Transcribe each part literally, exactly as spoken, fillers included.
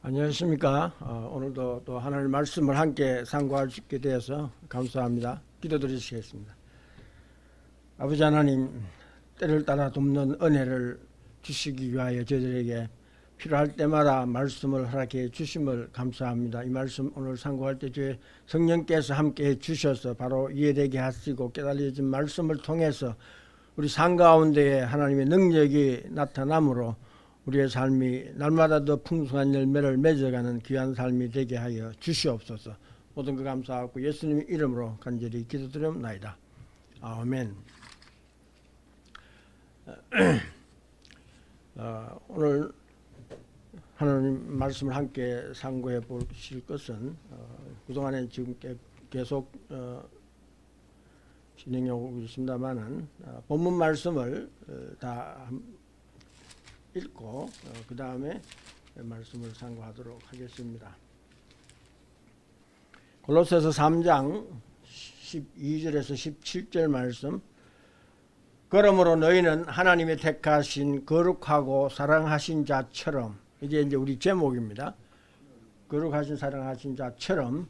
안녕하십니까. 어, 오늘도 또 하나님의 말씀을 함께 상고할 수 있게 되어서 감사합니다. 기도드리시겠습니다. 아버지 하나님, 때를 따라 돕는 은혜를 주시기 위하여 저희들에게 필요할 때마다 말씀을 허락해 주심을 감사합니다. 이 말씀 오늘 상고할 때 주의 성령께서 함께 주셔서 바로 이해되게 하시고 깨달아진 말씀을 통해서 우리 삶 가운데에 하나님의 능력이 나타나므로 우리의 삶이 날마다 더 풍성한 열매를 맺어가는 귀한 삶이 되게 하여 주시옵소서. 모든 것 감사하고 예수님 이름으로 간절히 기도드립나이다. 아멘. 어, 오늘 하나님 말씀을 함께 상고해 보실 것은 어, 그동안에 지금 계속 어, 진행해 오고 있습니다만은 어, 본문 말씀을 어, 다 읽고 어, 그 다음에 말씀을 상고하도록 하겠습니다. 골로새서 삼 장 십이 절에서 십칠 절 말씀. 그러므로 너희는 하나님의 택하신 거룩하고 사랑하신 자처럼, 이게 이제 우리 제목입니다. 거룩하신 사랑하신 자처럼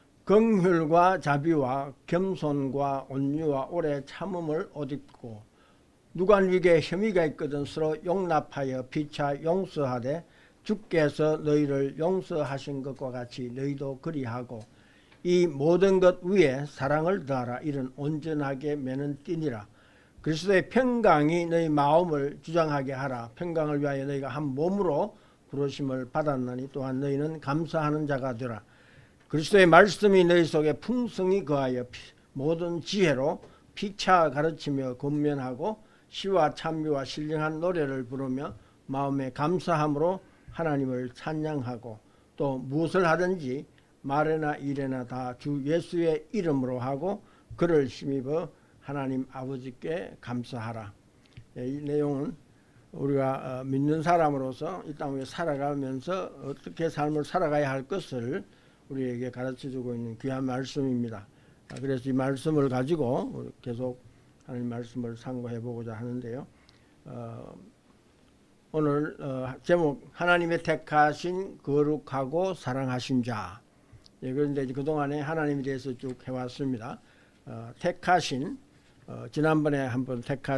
긍휼과 자비와 겸손과 온유와 오래 참음을 옷 입고 누가 네게 혐의가 있거든 서로 용납하여 피차 용서하되 주께서 너희를 용서하신 것과 같이 너희도 그리하고 이 모든 것 위에 사랑을 더하라. 이는 온전하게 매는 띠니라. 그리스도의 평강이 너희 마음을 주장하게 하라. 평강을 위하여 너희가 한 몸으로 부르심을 받았나니 또한 너희는 감사하는 자가 되라. 그리스도의 말씀이 너희 속에 풍성히 거하여 모든 지혜로 피차 가르치며 권면하고 시와 찬미와 신령한 노래를 부르며 마음에 감사함으로 하나님을 찬양하고 또 무엇을 하든지 말에나 일에나 다 주 예수의 이름으로 하고 그를 힘입어 하나님 아버지께 감사하라. 이 내용은 우리가 믿는 사람으로서 이 땅에 살아가면서 어떻게 삶을 살아가야 할 것을 우리에게 가르쳐주고 있는 귀한 말씀입니다. 그래서 이 말씀을 가지고 계속 하나님 말씀을 상고해보고자 하는데요. 어, 오늘 어, 제목 하나님의 택하신 거룩하고 사랑하신 자. 예, 그런데 그동안에 하나님에 대해서 쭉 해왔습니다. 어, 택하신 어, 지난번에 한번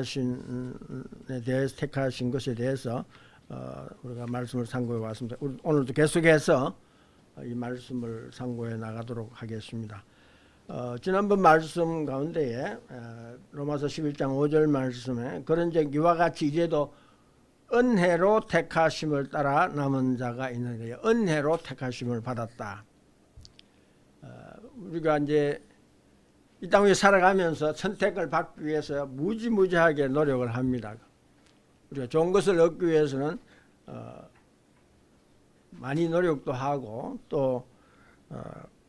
택하신에 대해서 택하신 것에 대해서 어, 우리가 말씀을 상고해 왔습니다. 오늘도 계속해서 이 말씀을 상고해 나가도록 하겠습니다. 어, 지난번 말씀 가운데에 어, 로마서 십일 장 오 절 말씀에 그런즉 이와 같이 이제도 은혜로 택하심을 따라 남은 자가 있느니라. 은혜로 택하심을 받았다. 어, 우리가 이제 이 땅 위에 살아가면서 선택을 받기 위해서 무지무지하게 노력을 합니다. 우리가 좋은 것을 얻기 위해서는 어, 많이 노력도 하고 또 어,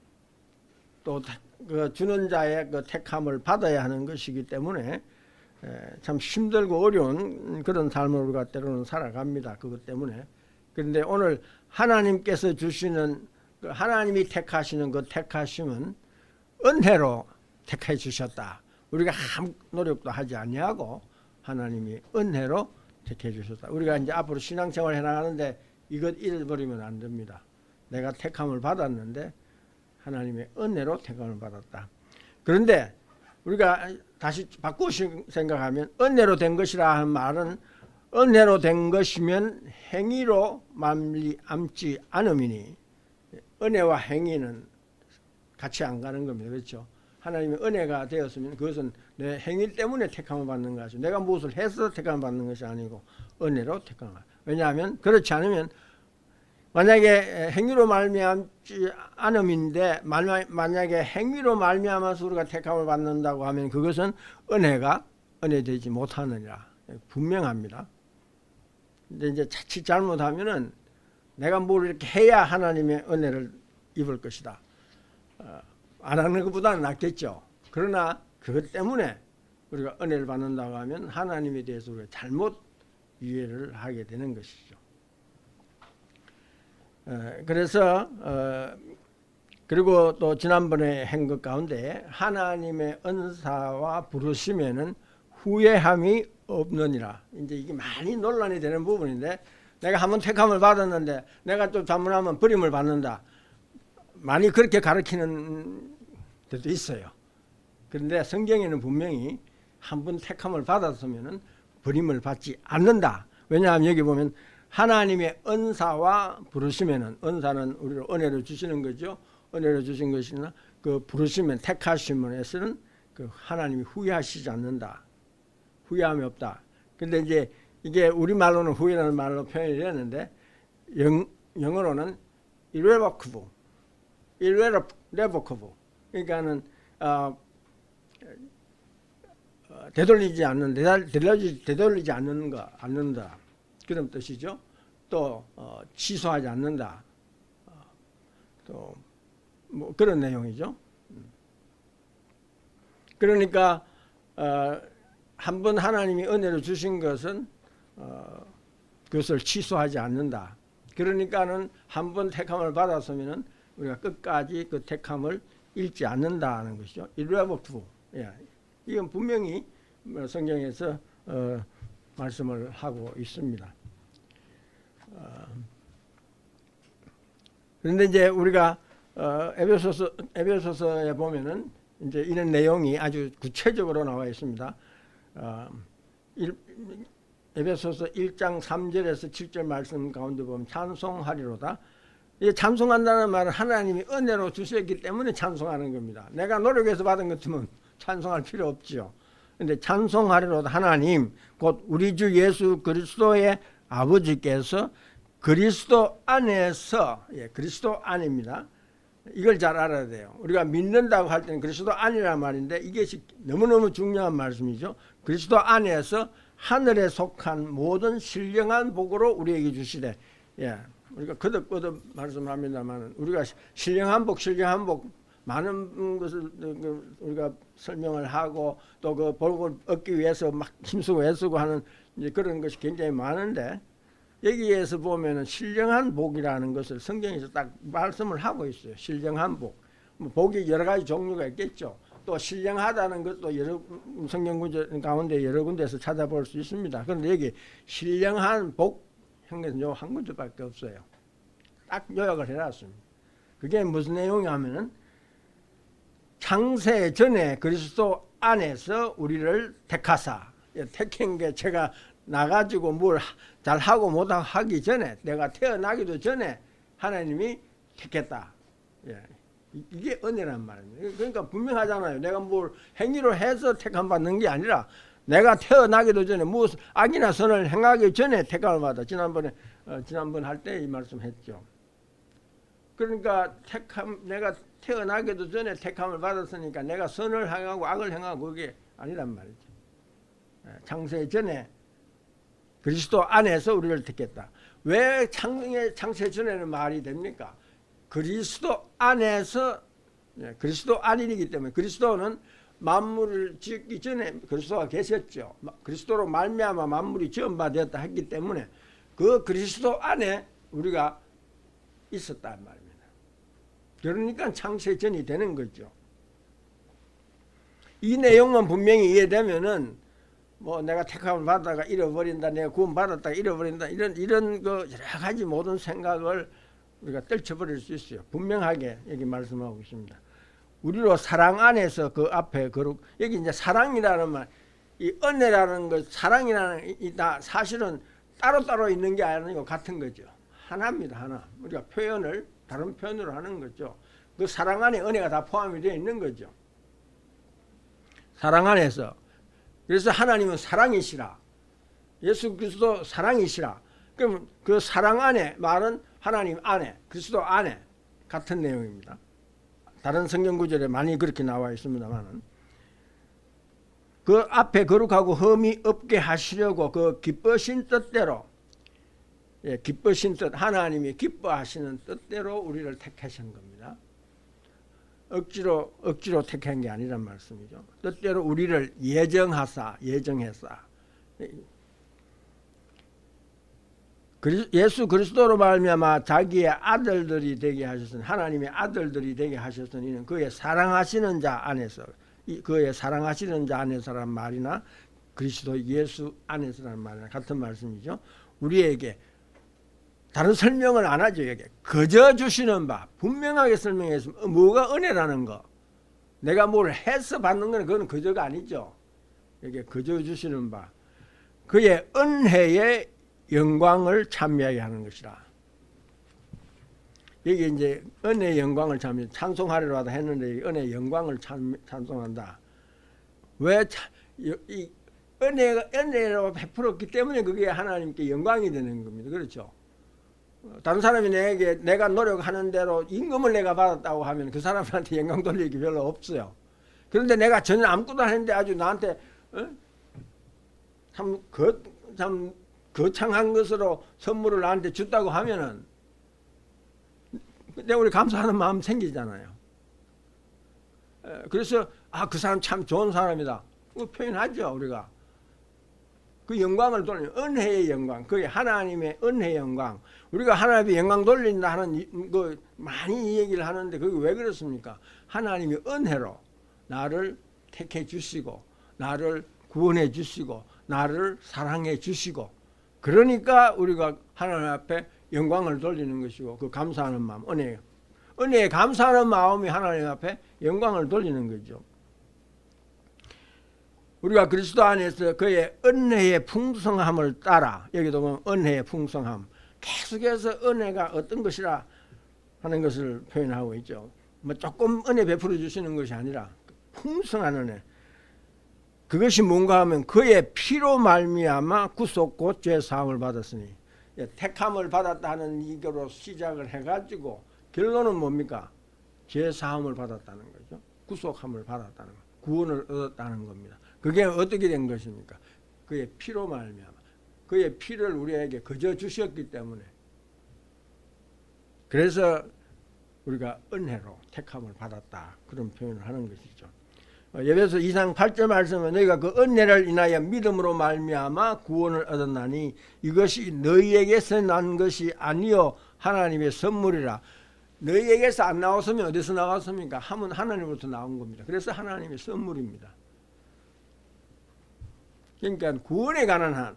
또 그 주는 자의 그 택함을 받아야 하는 것이기 때문에 참 힘들고 어려운 그런 삶을 우리가 때로는 살아갑니다. 그것 때문에. 그런데 오늘 하나님께서 주시는 그 하나님이 택하시는 그 택하심은 은혜로 택해 주셨다. 우리가 아무 노력도 하지 아니하고 하나님이 은혜로 택해 주셨다. 우리가 이제 앞으로 신앙생활 해나가는데 이것 잃어버리면 안 됩니다. 내가 택함을 받았는데 하나님의 은혜로 택함을 받았다. 그런데 우리가 다시 바꾸어 생각하면 은혜로 된 것이라 하는 말은 은혜로 된 것이면 행위로 말미암지 않음이니 은혜와 행위는 같이 안 가는 겁니다. 그렇죠? 하나님의 은혜가 되었으면 그것은 내 행위 때문에 택함을 받는 것이죠. 내가 무엇을 해서 택함을 받는 것이 아니고 은혜로 택함을 받는 것이죠. 왜냐하면 그렇지 않으면 만약에 행위로 말미암지 않음인데 만약에 행위로 말미암아서 우리가 택함을 받는다고 하면 그것은 은혜가 은혜되지 못하느니라. 분명합니다. 근데 이제 자칫 잘못하면은 내가 뭘 이렇게 해야 하나님의 은혜를 입을 것이다. 어, 안 하는 것보다는 낫겠죠. 그러나 그것 때문에 우리가 은혜를 받는다고 하면 하나님에 대해서 우리가 잘못 이해를 하게 되는 것이죠. 그래서 어, 그리고 또 지난번에 한 것 가운데 하나님의 은사와 부르심에는 후회함이 없느니라. 이제 이게 많이 논란이 되는 부분인데 내가 한번 택함을 받았는데 내가 또 잘못하면 버림을 받는다. 많이 그렇게 가르치는 데도 있어요. 그런데 성경에는 분명히 한 번 택함을 받았으면 버림을 받지 않는다. 왜냐하면 여기 보면 하나님의 은사와 부르시면은, 은사는 우리를 은혜로 주시는 거죠. 은혜로 주신 것이나 그 부르시면, 택하심에서는 그 하나님이 후회하시지 않는다. 후회함이 없다. 근데 이제 이게 우리말로는 후회라는 말로 표현이 되는데 영, 영어로는 irrevocable, irrevocable. 그러니까는 어, 어, 되돌리지 않는, 되돌리지, 되돌리지 않는가, 않는다. 그런 뜻이죠. 또 어, 취소하지 않는다. 어, 또 뭐 그런 내용이죠. 그러니까 어, 한 번 하나님이 은혜로 주신 것은 어, 그것을 취소하지 않는다. 그러니까는 한 번 택함을 받았으면은 우리가 끝까지 그 택함을 잃지 않는다는 것이죠. irrevocable. 예. 이건 분명히 성경에서 어, 말씀을 하고 있습니다. 어, 그런데 이제 우리가 어, 에베소서 에베소서에 보면은 이제 이런 내용이 아주 구체적으로 나와 있습니다. 어, 일, 에베소서 일 장 삼 절에서 칠 절 말씀 가운데 보면 찬송하리로다. 이 찬송한다는 말은 하나님이 은혜로 주셨기 때문에 찬송하는 겁니다. 내가 노력해서 받은 것 같으면 찬송할 필요 없죠. 그런데 찬송하리로다 하나님 곧 우리 주 예수 그리스도의 아버지께서 그리스도 안에서, 예, 그리스도 안입니다. 이걸 잘 알아야 돼요. 우리가 믿는다고 할 때는 그리스도 안이라는 말인데 이것이 너무너무 중요한 말씀이죠. 그리스도 안에서 하늘에 속한 모든 신령한 복으로 우리에게 주시되, 예, 우리가 거듭거듭 말씀합니다만 우리가 신령한 복, 신령한 복 많은 것을 우리가 설명을 하고 또 그 복을 얻기 위해서 막 힘쓰고 애쓰고 하는 이제 그런 것이 굉장히 많은데 여기에서 보면은 신령한 복이라는 것을 성경에서 딱 말씀을 하고 있어요. 신령한 복. 뭐 복이 여러 가지 종류가 있겠죠. 또 신령하다는 것도 여러 성경 구절 가운데 여러 군데서 찾아볼 수 있습니다. 그런데 여기 신령한 복 한 것은 요 한 군데밖에 없어요. 딱 요약을 해놨습니다. 그게 무슨 내용이냐면은 창세 전에 그리스도 안에서 우리를 택하사, 택한 게 제가 나가지고 뭘 잘하고 못하고 하기 전에, 내가 태어나기도 전에 하나님이 택했다. 예. 이게 은혜란 말입니다. 그러니까 분명하잖아요. 내가 뭘 행위로 해서 택함 받는 게 아니라 내가 태어나기도 전에 무슨 악이나 선을 행하기 전에 택함을 받아. 지난번에 어, 지난번 할 때 이 말씀했죠. 그러니까 택함, 내가 태어나기도 전에 택함을 받았으니까 내가 선을 행하고 악을 행하고 그게 아니란 말이죠. 창세 전에 그리스도 안에서 우리를 택했다. 왜 창세, 창세 전에는 말이 됩니까? 그리스도 안에서, 그리스도 안이기 때문에, 그리스도는 만물을 지었기 전에 그리스도가 계셨죠. 그리스도로 말미암아 만물이 지음받았다 했기 때문에 그 그리스도 안에 우리가 있었단 말입니다. 그러니까 창세 전이 되는 거죠. 이 내용만 분명히 이해되면은 뭐 내가 택함을 받다가 잃어버린다, 내가 구원 받았다가 잃어버린다, 이런 이런 그 여러 가지 모든 생각을 우리가 떨쳐버릴 수 있어요. 분명하게 여기 말씀하고 있습니다. 우리로 사랑 안에서 그 앞에 거룩, 여기 이제 사랑이라는 말, 이 은혜라는 것, 사랑이라는 이다 사실은 따로따로 있는 게 아니고 같은 거죠. 하나입니다, 하나. 우리가 표현을 다른 표현으로 하는 거죠. 그 사랑 안에 은혜가 다 포함이 되어 있는 거죠. 사랑 안에서. 그래서 하나님은 사랑이시라. 예수 그리스도 사랑이시라. 그럼 그 사랑 안에 말은 하나님 안에, 그리스도 안에 같은 내용입니다. 다른 성경 구절에 많이 그렇게 나와 있습니다만은 그 앞에 거룩하고 흠이 없게 하시려고 그 기쁘신 뜻대로, 예, 기쁘신 뜻, 하나님이 기뻐하시는 뜻대로 우리를 택하신 겁니다. 억지로 억지로 택한 게 아니란 말씀이죠. 뜻대로 우리를 예정하사, 예정했사. 예수 그리스도로 말미암아 자기의 아들들이 되게 하셨으니, 하나님의 아들들이 되게 하셨으니 이는 그의 사랑하시는 자 안에서, 그의 사랑하시는 자 안에서란 말이나 그리스도 예수 안에서라는 말이나 같은 말씀이죠. 우리에게 다른 설명을 안 하죠. 여기 거저 주시는 바 분명하게 설명했습니다. 뭐가 은혜라는 거, 내가 뭘 해서 받는 거는 그건 거저가 아니죠. 여기 거저 주시는 바 그의 은혜의 영광을 찬미하게 하는 것이라. 여기 이제 은혜의 영광을 찬미, 찬송하리라도 했는데 은혜의 영광을 찬, 찬송한다. 왜 차, 이 은혜가 은혜로 베풀었기 때문에 그게 하나님께 영광이 되는 겁니다. 그렇죠? 다른 사람이 내게 내가 노력하는 대로 임금을 내가 받았다고 하면 그 사람한테 영광 돌리기 별로 없어요. 그런데 내가 전혀 아무것도 안 했는데 아주 나한테 어? 참, 거, 참 거창한 것으로 선물을 나한테 줬다고 하면은 내가 우리 감사하는 마음 생기잖아요. 그래서 아, 그 사람 참 좋은 사람이다. 표현하죠. 우리가 그 영광을 돌리는 은혜의 영광, 그게 하나님의 은혜의 영광. 우리가 하나님의 영광 돌린다 하는 그 많이 이 얘기를 하는데 그게 왜 그렇습니까? 하나님이 은혜로 나를 택해 주시고 나를 구원해 주시고 나를 사랑해 주시고, 그러니까 우리가 하나님 앞에 영광을 돌리는 것이고 그 감사하는 마음, 은혜, 은혜에 감사하는 마음이 하나님 앞에 영광을 돌리는 거죠. 우리가 그리스도 안에서 그의 은혜의 풍성함을 따라, 여기도 보면 은혜의 풍성함, 계속해서 은혜가 어떤 것이라 하는 것을 표현하고 있죠. 뭐 조금 은혜 베풀어 주시는 것이 아니라 풍성한 은혜. 그것이 뭔가 하면 그의 피로 말미암아 구속 곧 죄 사함을 받았으니, 택함을 받았다는 이거로 시작을 해가지고 결론은 뭡니까? 죄 사함을 받았다는 거죠. 구속함을 받았다는 거, 구원을 얻었다는 겁니다. 그게 어떻게 된 것입니까? 그의 피로 말미암아, 그의 피를 우리에게 거저 주셨기 때문에, 그래서 우리가 은혜로 택함을 받았다, 그런 표현을 하는 것이죠. 에베소 이 장 팔 절 말씀은 너희가 그 은혜를 인하여 믿음으로 말미암아 구원을 얻었나니 이것이 너희에게서 난 것이 아니요 하나님의 선물이라. 너희에게서 안 나왔으면 어디서 나왔습니까? 하면 하나님으로부터 나온 겁니다. 그래서 하나님의 선물입니다. 그러니까 구원에 관한 한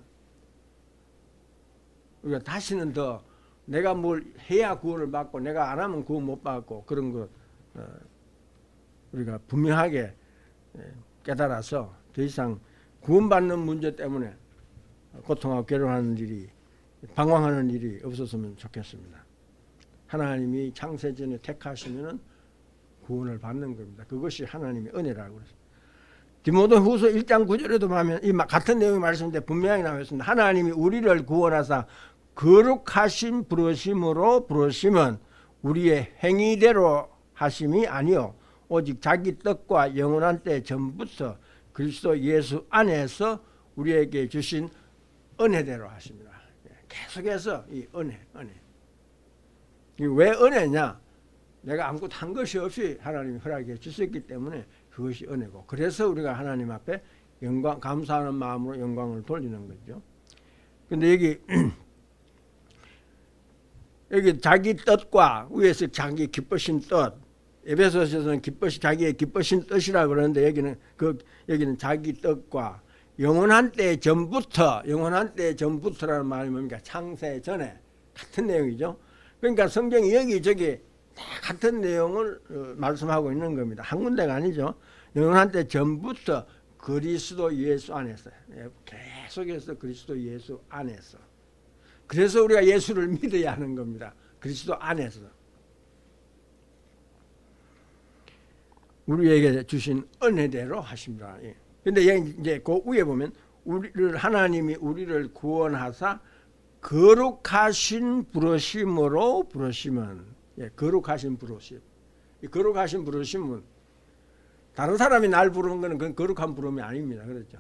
우리가 다시는 더 내가 뭘 해야 구원을 받고 내가 안 하면 구원 못 받고 그런 것 어, 우리가 분명하게 깨달아서 더 이상 구원받는 문제 때문에 고통하고 괴로워하는 일이, 방황하는 일이 없었으면 좋겠습니다. 하나님이 창세전에 택하시면 구원을 받는 겁니다. 그것이 하나님의 은혜라고 그랬습니다. 디모데후서 일 장 구 절에도 보면 이 같은 내용의 말씀인데 분명히 나와 있습니다. 하나님이 우리를 구원하사 거룩하신 부르심으로 부르심은 우리의 행위대로 하심이 아니요 오직 자기 뜻과 영원한 때 전부터 그리스도 예수 안에서 우리에게 주신 은혜대로 하십니다. 계속해서 이 은혜, 은혜. 왜 은혜냐? 내가 아무것도 한 것이 없이 하나님이 허락해 주셨기 때문에 그것이 은혜고, 그래서 우리가 하나님 앞에 영광, 감사하는 마음으로 영광을 돌리는 거죠. 근데 여기 여기 자기 뜻과 위에서 자기 기쁘신 뜻, 에베소서에서는 기쁘시 자기의 기쁘신 뜻이라 그러는데 여기는 그 여기는 자기 뜻과 영원한 때 전부터, 영원한 때 전부터라는 말이 뭡니까? 창세 전에, 같은 내용이죠. 그러니까 성경이 여기저기 다 같은 내용을 말씀하고 있는 겁니다. 한 군데가 아니죠. 영원한 때 전부터 그리스도 예수 안에서, 계속해서 그리스도 예수 안에서. 그래서 우리가 예수를 믿어야 하는 겁니다. 그리스도 안에서. 우리에게 주신 은혜대로 하십니다. 그런데 예. 이제 그 위에 보면 우리를 하나님이 우리를 구원하사 거룩하신 부르심으로 부르심은, 예, 거룩하신 부르심. 이 거룩하신 부르심은 다른 사람이 날 부르는 것은 그건 거룩한 부름이 아닙니다. 그렇죠?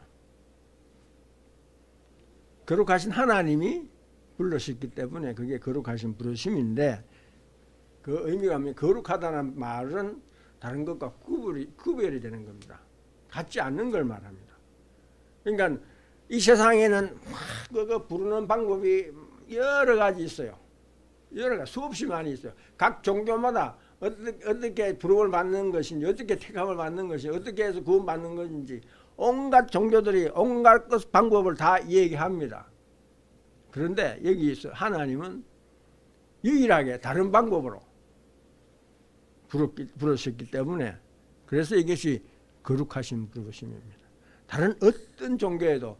거룩하신 하나님이 불러셨기 때문에 그게 거룩하신 부르심인데, 그 의미가 뭐냐면 거룩하다는 말은 다른 것과 구별이, 구별이 되는 겁니다. 같지 않는 걸 말합니다. 그러니까 이 세상에는 막 그거 부르는 방법이 여러 가지 있어요. 여러 가지, 수없이 많이 있어요. 각 종교마다 어떻게, 어떻게 부름을 받는 것인지, 어떻게 택함을 받는 것인지, 어떻게 해서 구원 받는 것인지 온갖 종교들이 온갖 것 방법을 다 얘기합니다. 그런데 여기서 하나님은 유일하게 다른 방법으로 부르기, 부르셨기 때문에 그래서 이것이 거룩하신 부르심입니다. 다른 어떤 종교에도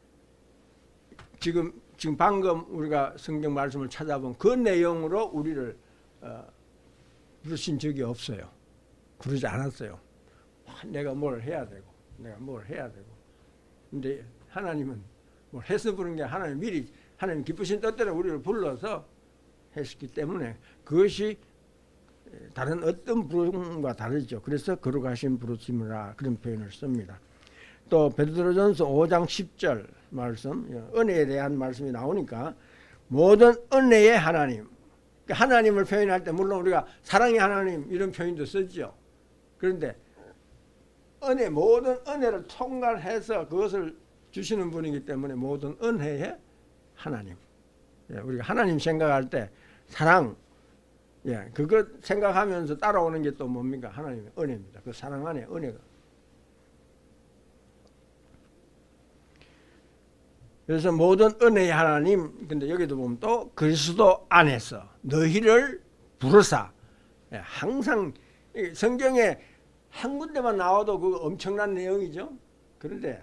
지금 지금 방금 우리가 성경 말씀을 찾아본 그 내용으로 우리를 어, 부르신 적이 없어요. 부르지 않았어요. 내가 뭘 해야 되고 내가 뭘 해야 되고 근데 하나님은 뭘 해서 부른 게 하나님 미리 하나님 기쁘신 뜻대로 우리를 불러서 했기 때문에 그것이 다른 어떤 부름과 다르죠. 그래서 거룩하신 부르심이라 그런 표현을 씁니다. 또 베드로전서 오 장 십 절 말씀 은혜에 대한 말씀이 나오니까 모든 은혜의 하나님 하나님을 표현할 때 물론 우리가 사랑의 하나님 이런 표현도 쓰죠. 그런데 은혜 모든 은혜를 총괄해서 그것을 주시는 분이기 때문에 모든 은혜의 하나님. 예, 우리가 하나님 생각할 때 사랑, 예, 그것 생각하면서 따라오는 게 또 뭡니까? 하나님의 은혜입니다. 그 사랑 안에 은혜가. 그래서 모든 은혜의 하나님, 근데 여기도 보면 또 그리스도 안에서 너희를 부르사. 예, 항상 성경에 한 군데만 나와도 그 엄청난 내용이죠. 그런데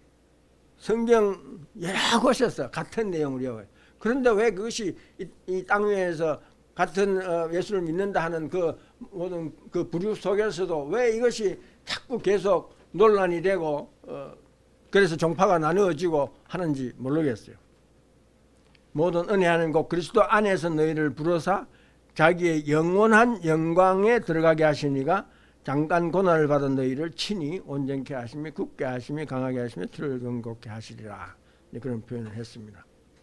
성경 여러 곳에서 같은 내용을 외워요. 그런데 왜 그것이 이, 이 땅 위에서 같은 어, 예수를 믿는다 하는 그 모든 그 부류 속에서도 왜 이것이 자꾸 계속 논란이 되고 어, 그래서 종파가 나누어지고 하는지 모르겠어요. 모든 은혜하는 곧 그리스도 안에서 너희를 부르사 자기의 영원한 영광에 들어가게 하시니가 잠깐 고난을 받은 너희를 친히 온전케 하시며 굳게 하시며 강하게 하시며 틀을 건고케 하시리라. 그런 표현을 했습니다.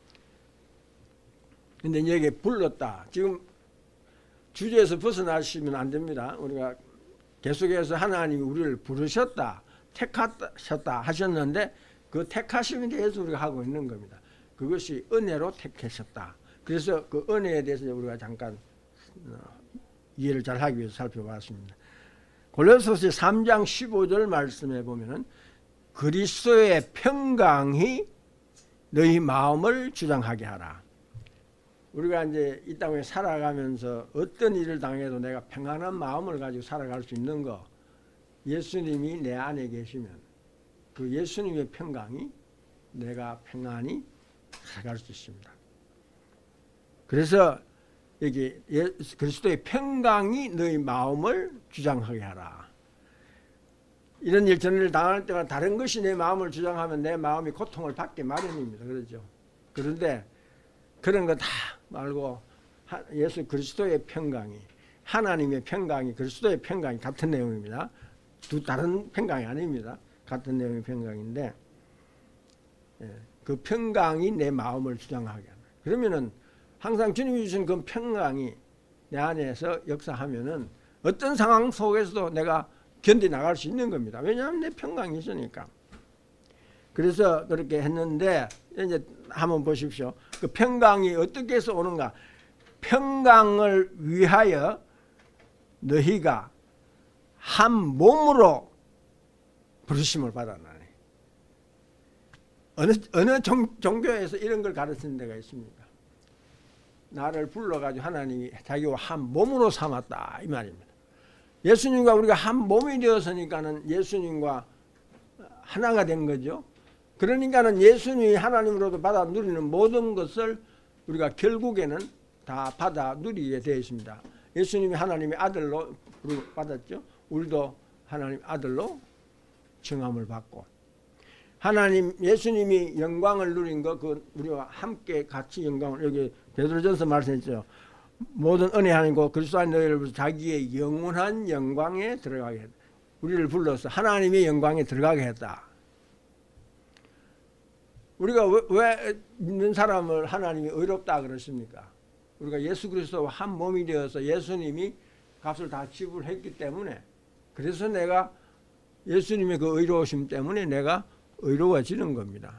근데 여기에 불렀다. 지금 주제에서 벗어나시면 안 됩니다. 우리가 계속해서 하나님이 우리를 부르셨다, 택하셨다 하셨는데 그 택하심에 대해서 우리가 하고 있는 겁니다. 그것이 은혜로 택하셨다. 그래서 그 은혜에 대해서 우리가 잠깐 이해를 잘 하기 위해서 살펴봤습니다. 골로새서 삼 장 십오 절 말씀에 보면은 그리스도의 평강이 너희 마음을 주장하게 하라. 우리가 이제 이 땅에 살아가면서 어떤 일을 당해도 내가 평안한 마음을 가지고 살아갈 수 있는 거, 예수님이 내 안에 계시면 그 예수님의 평강이 내가 평안히 살아갈 수 있습니다. 그래서 여기 그리스도의 평강이 너희 마음을 주장하게 하라. 이런 일 전일 당할 때가 다른 것이 내 마음을 주장하면 내 마음이 고통을 받게 마련입니다. 그렇죠? 그런데 그런 거 다 말고 예수 그리스도의 평강이 하나님의 평강이 그리스도의 평강이 같은 내용입니다. 두 다른 평강이 아닙니다. 같은 내용의 평강인데 그 평강이 내 마음을 주장하게 합니다. 그러면은 항상 주님이 주신 그 평강이 내 안에서 역사하면은 어떤 상황 속에서도 내가 견디 나갈 수 있는 겁니다. 왜냐하면 내 평강이 있으니까. 그래서 그렇게 했는데 이제 한번 보십시오. 그 평강이 어떻게 해서 오는가? 평강을 위하여 너희가 한 몸으로 부르심을 받았나니. 어느 어느 종, 종교에서 이런 걸 가르치는 데가 있습니까? 나를 불러가지고 하나님이 자기와 한 몸으로 삼았다 이 말입니다. 예수님과 우리가 한 몸이 되었으니까는 예수님과 하나가 된 거죠. 그러니까는 예수님이 하나님으로도 받아 누리는 모든 것을 우리가 결국에는 다 받아 누리게 되어 있습니다. 예수님이 하나님의 아들로 받았죠. 우리도 하나님 아들로 정함을 받고 하나님 예수님이 영광을 누린 거 그 우리와 함께 같이 영광을 여기 베드로전서 말씀했죠. 모든 은혜 하나님과 그리스도 안에 너희를 불러서 자기의 영원한 영광에 들어가게 했다. 우리를 불러서 하나님의 영광에 들어가게 했다. 우리가 왜, 왜 믿는 사람을 하나님이 의롭다 그러십니까? 우리가 예수 그리스도와 한 몸이 되어서 예수님이 값을 다 지불했기 때문에 그래서 내가 예수님의 그 의로우심 때문에 내가 의로워지는 겁니다.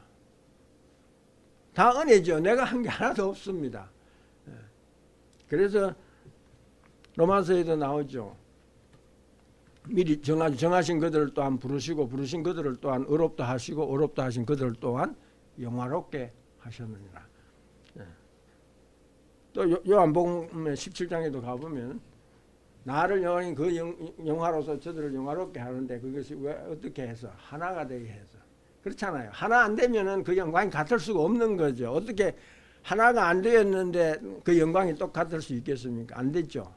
다 은혜죠. 내가 한 게 하나도 없습니다. 그래서 로마서에도 나오죠. 미리 정하신 그들을 또한 부르시고 부르신 그들을 또한 의롭다 하시고 의롭다 하신 그들을 또한 영화롭게 하셨느니라. 또 요- 요한복음 십칠 장에도 가보면 나를 영원히 그 영, 영화로서 저들을 영화롭게 하는데 그것이 왜 어떻게 해서 하나가 되게 해서 그렇잖아요. 하나 안 되면은 그 영광이 같을 수가 없는 거죠. 어떻게 하나가 안 되었는데 그 영광이 똑같을 수 있겠습니까? 안 되죠.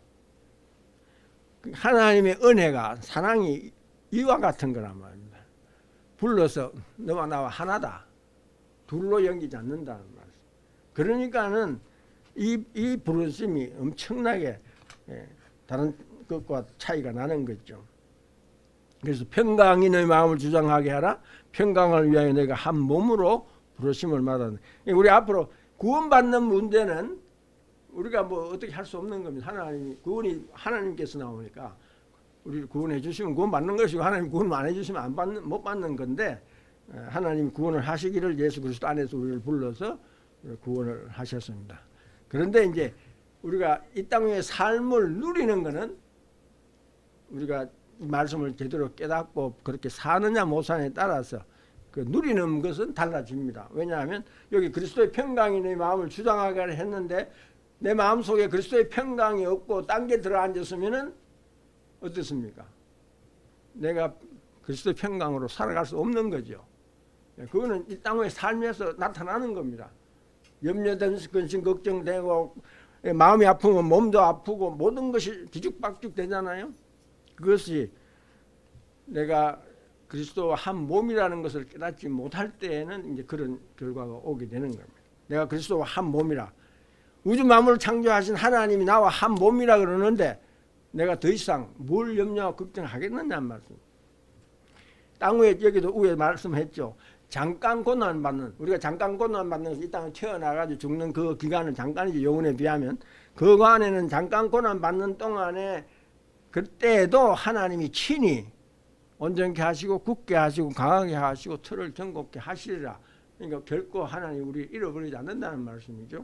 하나님의 은혜가 사랑이 이와 같은 거란 말입니다. 불러서 너와 나와 하나다. 둘로 여기지 않는다는 말씀. 그러니까는 이, 이 부르심이 엄청나게 예, 다른 것과 차이가 나는 거죠. 그래서 평강이 너희 마음을 주장하게 하라. 평강을 위하여 내가 한 몸으로 부르심을 받았네. 우리 앞으로 구원받는 문제는 우리가 뭐 어떻게 할 수 없는 겁니다. 하나님이 구원이 하나님께서 나오니까 우리를 구원해 주시면 구원 받는 것이고 하나님 구원 안 해주시면 안 받는 못 받는 건데 하나님 구원을 하시기를 예수 그리스도 안에서 우리를 불러서 구원을 하셨습니다. 그런데 이제 우리가 이 땅의 삶을 누리는 것은 우리가 이 말씀을 제대로 깨닫고 그렇게 사느냐 못 사느냐에 따라서 그 누리는 것은 달라집니다. 왜냐하면 여기 그리스도의 평강이 내 마음을 주장하게 했는데 내 마음속에 그리스도의 평강이 없고 딴 게 들어앉았으면은 어떻습니까? 내가 그리스도의 평강으로 살아갈 수 없는 거죠. 그거는 이 땅의 삶에서 나타나는 겁니다. 염려되면 근심 걱정되고 마음이 아프면 몸도 아프고 모든 것이 뒤죽박죽 되잖아요. 그것이 내가 그리스도와 한 몸이라는 것을 깨닫지 못할 때에는 이제 그런 결과가 오게 되는 겁니다. 내가 그리스도와 한 몸이라. 우주 만물을 창조하신 하나님이 나와 한 몸이라 그러는데 내가 더 이상 뭘 염려하고 걱정하겠느냐는 말씀. 땅 위에 여기도 위에 말씀했죠. 잠깐 고난 받는 우리가 잠깐 고난 받는 이 땅에 태어나가지고 죽는 그 기간은 잠깐이지 영혼에 비하면 그간에는 잠깐 고난 받는 동안에 그때에도 하나님이 친히 온전케 하시고 굳게 하시고 강하게 하시고 틀을 정곡케 하시리라. 그러니까 결코 하나님 우리 잃어버리지 않는다는 말씀이죠.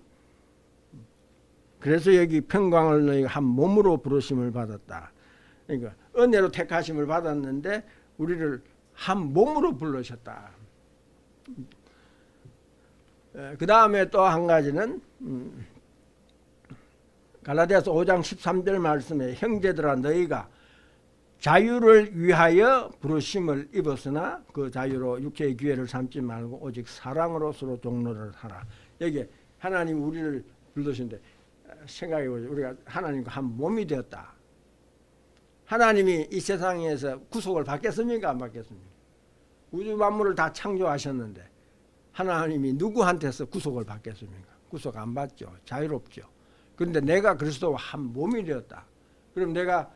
그래서 여기 평강을 너희가 한 몸으로 부르심을 받았다. 그러니까 은혜로 택하심을 받았는데 우리를 한 몸으로 부르셨다. 그 다음에 또 한 가지는 음, 갈라디아서 오 장 십삼 절 말씀에 형제들아 너희가 자유를 위하여 부르심을 입었으나 그 자유로 육체의 기회를 삼지 말고 오직 사랑으로 서로 동로를 하라. 여기 하나님 우리를 불러주신데 생각해보죠. 우리가 하나님과 한 몸이 되었다. 하나님이 이 세상에서 구속을 받겠습니까? 안 받겠습니까? 우주 만물을 다 창조하셨는데 하나님이 누구한테서 구속을 받겠습니까? 구속 안 받죠. 자유롭죠. 그런데 내가 그리스도와 한 몸이 되었다. 그럼 내가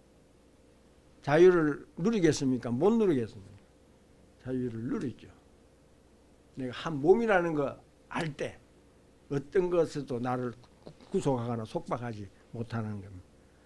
자유를 누리겠습니까? 못 누리겠습니까? 자유를 누리죠. 내가 한 몸이라는 거 알 때 어떤 것에도 나를 구속하거나 속박하지 못하는 겁니다.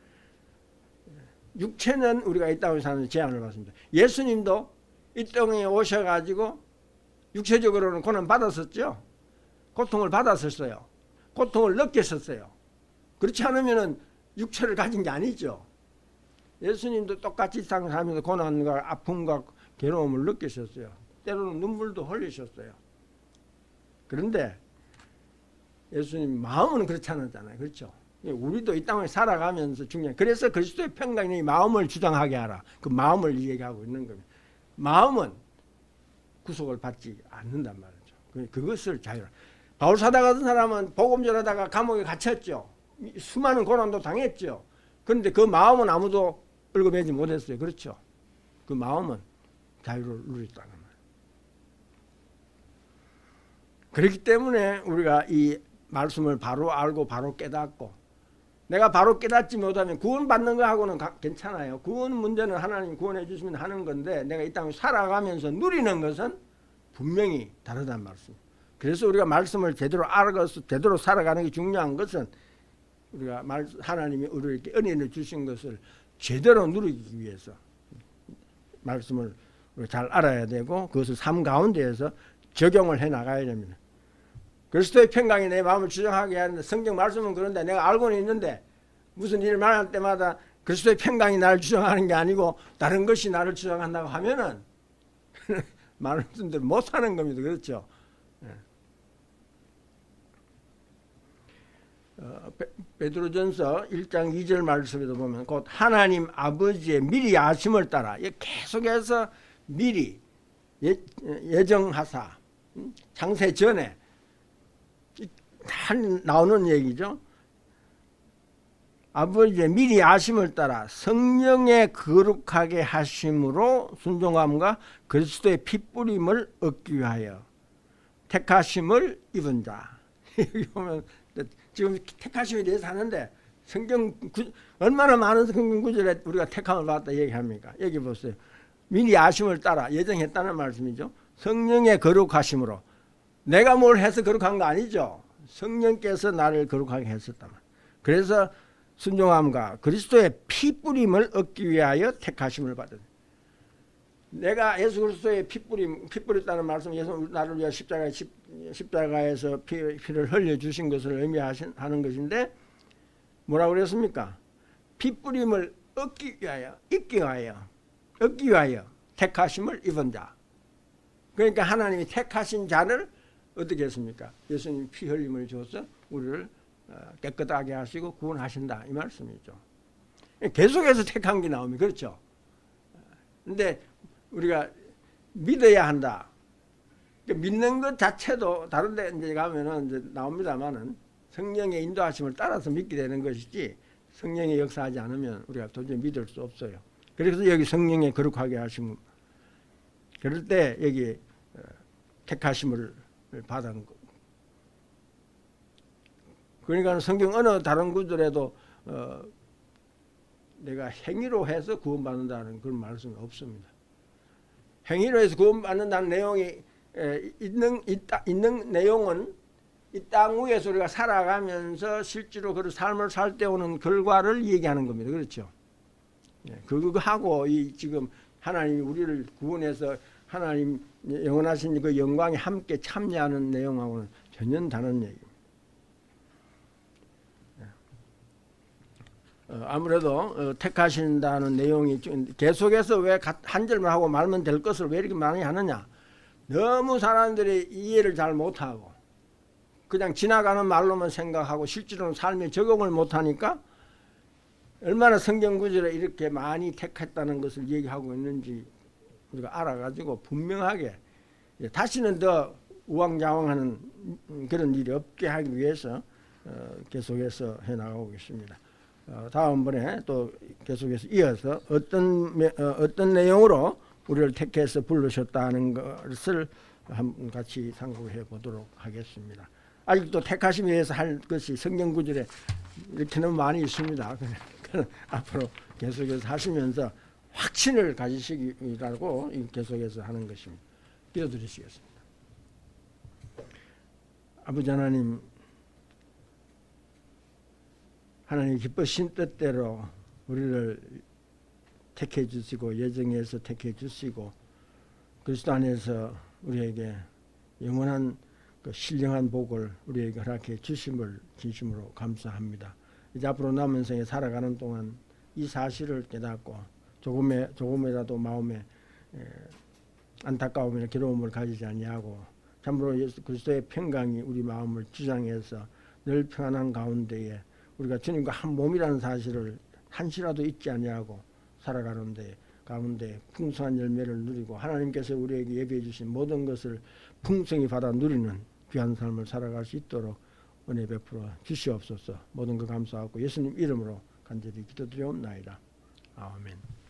육체는 우리가 이 땅에 사는 제한을 받습니다. 예수님도 이 땅에 오셔가지고 육체적으로는 고난 받았었죠. 고통을 받았었어요. 고통을 느꼈었어요. 그렇지 않으면 육체를 가진 게 아니죠. 예수님도 똑같이 이 땅을 살면서 고난과 아픔과 괴로움을 느끼셨어요. 때로는 눈물도 흘리셨어요. 그런데 예수님 마음은 그렇지 않았잖아요. 그렇죠? 우리도 이 땅을 살아가면서 중요해. 그래서 그리스도의 평강이 마음을 주장하게 하라. 그 마음을 얘기하고 있는 겁니다. 마음은 구속을 받지 않는단 말이죠. 그것을 자유로. 바울 사도 같은 사람은 복음 전하다가 감옥에 갇혔죠. 수많은 고난도 당했죠. 그런데 그 마음은 아무도 얽어매지 못했어요. 그렇죠? 그 마음은 자유를 누렸다는 말이에요. 그렇기 때문에 우리가 이 말씀을 바로 알고 바로 깨닫고 내가 바로 깨닫지 못하면 구원받는 거하고는 괜찮아요. 구원 문제는 하나님 구원해 주시면 하는 건데 내가 이 땅을 살아가면서 누리는 것은 분명히 다르단 말씀. 그래서 우리가 말씀을 제대로 알아서 제대로 살아가는 게 중요한 것은 우리가 말, 하나님이 우리에게 은혜를 주신 것을 제대로 누리기 위해서 말씀을 잘 알아야 되고 그것을 삶 가운데에서 적용을 해 나가야 됩니다. 그리스도의 평강이 내 마음을 주장하게 하는데 성경 말씀은 그런데 내가 알고는 있는데 무슨 일을 말할 때마다 그리스도의 평강이 나를 주장하는 게 아니고 다른 것이 나를 주장한다고 하면은 말씀대로 못 사는 겁니다. 그렇죠? 어, 베드로전서 일 장 이 절 말씀에도 보면 곧 하나님 아버지의 미리 아심을 따라 계속해서 미리 예, 예정하사 창세 전에 한 나오는 얘기죠. 아버지의 미리 아심을 따라 성령의 거룩하게 하심으로 순종함과 그리스도의 핏뿌림을 얻기 위하여 택하심을 입은 자. 여기 보면 지금 택하심에 대해서 하는데 성경 구, 얼마나 많은 성경 구절에 우리가 택함을 받았다 얘기합니까? 여기 보세요. 미리 아심을 따라 예정했다는 말씀이죠. 성령의 거룩하심으로. 내가 뭘 해서 거룩한 거 아니죠. 성령께서 나를 거룩하게 했었다. 그래서 순종함과 그리스도의 피뿌림을 얻기 위하여 택하심을 받은. 내가 예수 그리스도의 피뿌림, 피 뿌렸다는 말씀, 예수 나를 위하여 십자가에, 십, 십자가에서 피, 피를 흘려주신 것을 의미하는 것인데 뭐라고 그랬습니까? 피뿌림을 얻기 위하여, 입기 위하여, 얻기 위하여 택하심을 입은 자. 그러니까 하나님이 택하신 자를 어떻게 했습니까? 예수님 피 흘림을 줘서 우리를 깨끗하게 하시고 구원하신다 이 말씀이죠. 계속해서 택한 게 나오면 그렇죠. 근데 우리가 믿어야 한다. 믿는 것 자체도 다른 데 이제 가면은 이제 나옵니다만은 성령의 인도하심을 따라서 믿게 되는 것이지 성령의 역사하지 않으면 우리가 도저히 믿을 수 없어요. 그래서 여기 성령의 거룩하게 하심, 그럴 때 여기 택하심을 받은 거. 그러니까 성경 어느 다른 구절에도 어, 내가 행위로 해서 구원받는다는 그런 말씀이 없습니다. 행위로 해서 구원받는다는 내용이 에, 있는, 있다, 있는 내용은 이 땅 위에서 우리가 살아가면서 실제로 그 삶을 살 때 오는 결과를 얘기하는 겁니다. 그렇죠? 예, 그거하고 이 지금 하나님이 우리를 구원해서 하나님 영원하신 그 영광에 함께 참여하는 내용하고는 전혀 다른 얘기입니다. 어, 아무래도 어, 택하신다는 내용이 계속해서 왜 한 절만 하고 말면 될 것을 왜 이렇게 많이 하느냐. 너무 사람들이 이해를 잘 못하고 그냥 지나가는 말로만 생각하고 실제로는 삶에 적용을 못하니까 얼마나 성경 구절에 이렇게 많이 택했다는 것을 얘기하고 있는지 우리가 알아가지고 분명하게 다시는 더 우왕좌왕하는 그런 일이 없게 하기 위해서 어, 계속해서 해나가고 있습니다. 어, 다음번에 또 계속해서 이어서 어떤, 어, 어떤 내용으로 우리를 택해서 부르셨다는 것을 한번 같이 상고해 보도록 하겠습니다. 아직도 택하심에 대해서 할 것이 성경 구절에 이렇게는 많이 있습니다. 앞으로 계속해서 하시면서 확신을 가지시기라고 계속해서 하는 것입니다. 기도드리시겠습니다. 아버지 하나님, 하나님 기쁘신 뜻대로 우리를 택해 주시고 예정해서 택해 주시고 그리스도 안에서 우리에게 영원한 그 신령한 복을 우리에게 허락해 주심을 진심으로 감사합니다. 이제 앞으로 남은 생에 살아가는 동안 이 사실을 깨닫고 조금의, 조금이라도 마음에 에, 안타까움이나 괴로움을 가지지 아니하고 참으로 예수 그리스도의 평강이 우리 마음을 주장해서 늘 평안한 가운데에 우리가 주님과 한 몸이라는 사실을 한시라도 잊지 아니하고 살아가는 데 가운데 풍성한 열매를 누리고 하나님께서 우리에게 예비해 주신 모든 것을 풍성히 받아 누리는 귀한 삶을 살아갈 수 있도록 은혜 베풀어 주시옵소서. 모든 것 감사하고 예수님 이름으로 간절히 기도드리옵나이다. 아멘.